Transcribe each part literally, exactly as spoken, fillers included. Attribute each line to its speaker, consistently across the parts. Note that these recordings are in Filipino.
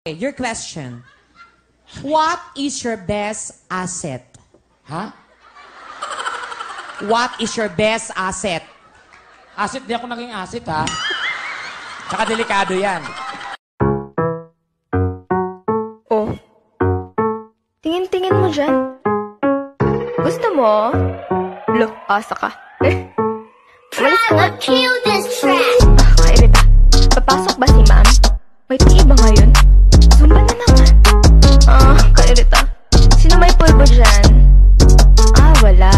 Speaker 1: Your question. What is your best asset?
Speaker 2: Ha?
Speaker 1: What is your best asset?
Speaker 2: Asset, di ako naging asset, ha? Tsaka delikado yan.
Speaker 3: Oh. Tingin-tingin mo dyan. Gusto mo? Lo, asa ka. Eh. Malis ka nga. Ah, kairita. Papasok ba si ma'am? May tii ba ngayon? Zumba na naman. Ah, kairita. Sino may pulbo dyan? Ah, wala.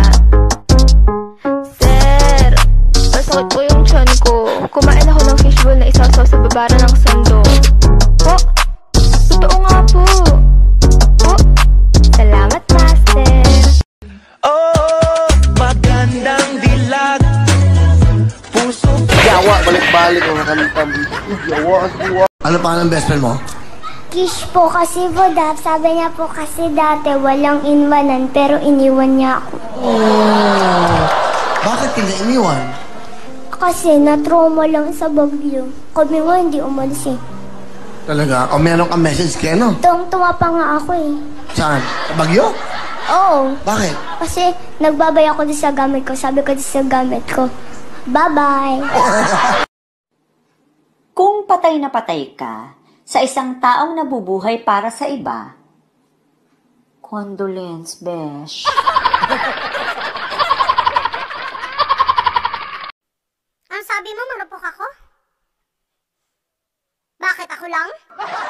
Speaker 3: Sir, masakit po yung tiyan ko. Kumain ako ng fishbowl na isasaw sa babara ng sando. Po, totoo nga po. Po, salamat, master.
Speaker 4: Oh, magandang dilag. Puso.
Speaker 5: Yawa, balik-balik ang nakalitam. Yawa, yawa. Ano pa ng best friend mo?
Speaker 6: Kish po kasi po, Dap. Sabi niya po kasi dati walang inwanan pero iniwan niya ako.
Speaker 5: Oh. Bakit ka iniwan?
Speaker 6: Kasi na-trauma lang sa Bagyo. Kami nga hindi umalis eh.
Speaker 5: Talaga? O meron kang message kaya, no?
Speaker 6: Tuwang-tuwa pa nga ako eh.
Speaker 5: Saan? Sa Bagyo?
Speaker 6: Oo.
Speaker 5: Bakit?
Speaker 6: Kasi nagbabay ako din sa gamit ko. Sabi ko din sa gamit ko, bye-bye.
Speaker 7: Kung patay na patay ka sa isang taong nabubuhay para sa iba, condolence, besh.
Speaker 6: Ang sabi mo, marupok ako? Bakit ako lang?